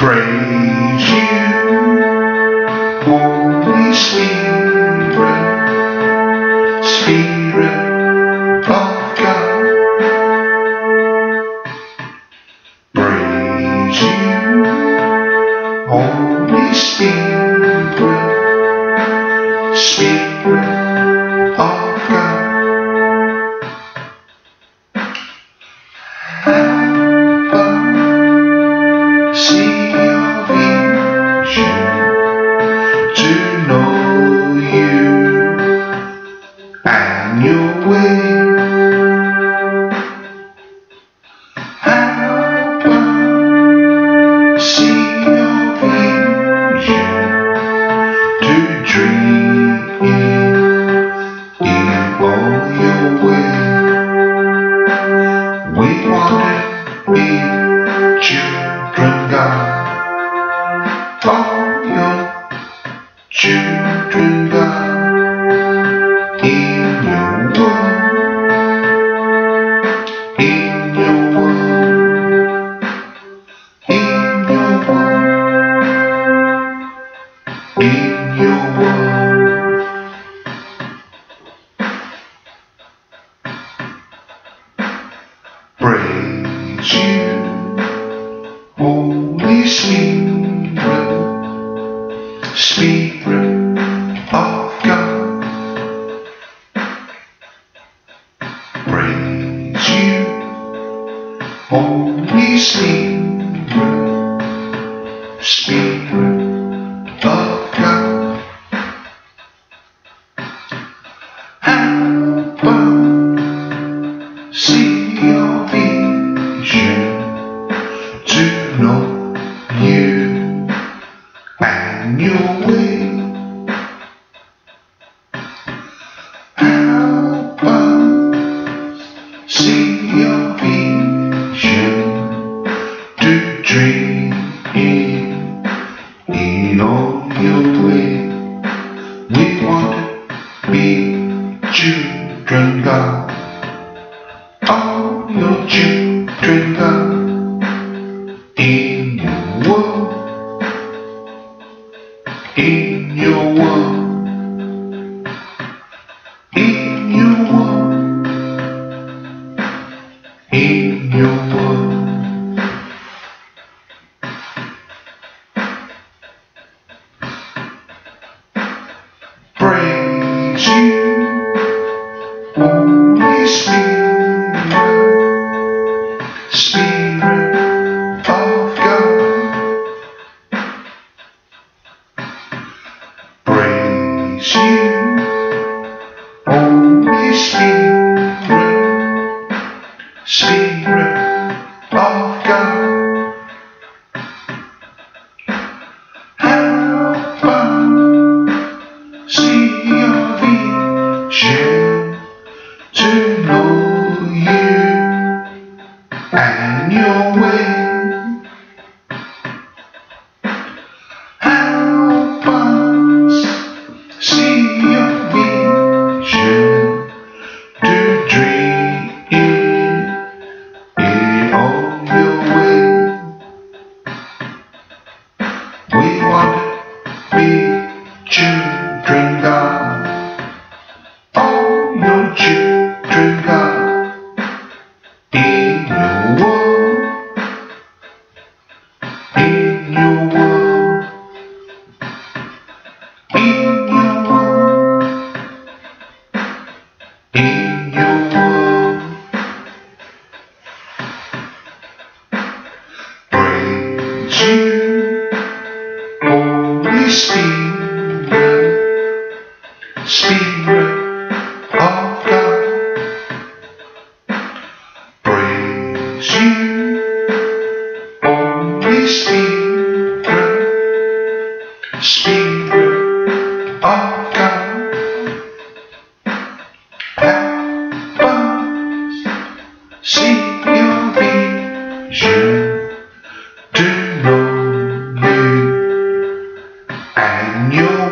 Praise you, Holy Spirit, Spirit of God. Praise you, Holy Spirit, Spirit of God. See your vision to know you and your way. Help us see your vision to dream in all your way. We want to be children, God, all your children, God, in your word, in your word, in your word, in your word. Praise you, Holy Spirit, Spirit of God. Praise you, Holy Spirit, Spirit of God. Help us see your vision to know you and your way. Help us see your vision to dream in all your way. We want to be children, God, all your children, God, in your world, in your world, in your world, in your world. Praise you, Holy Spirit, Spirit of God. Praise you, Holy Spirit, Spirit of God. Help us see your vision to know you and your way. Help us see your vision to dream in all your way. We want to be children, God, all your children, God, in your world, in your world, in your world, in your world. Praise you, Holy Spirit, Spirit of God. Praise you, Holy Spirit, Spirit of God. Help us see your vision to know you and your